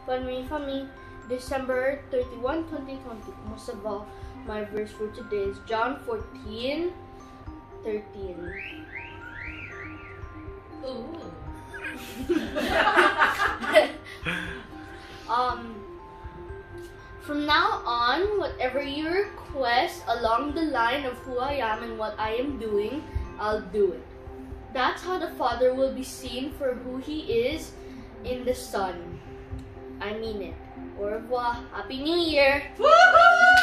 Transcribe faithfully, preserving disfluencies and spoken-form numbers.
Family, family, December thirty-first, twenty twenty. Most of all, my verse for today is John fourteen, thirteen. Ooh. um, from now on, whatever you request along the line of who I am and what I am doing, I'll do it. That's how the Father will be seen for who He is in the Son. I mean it. Au revoir. Happy New Year! Woohoo!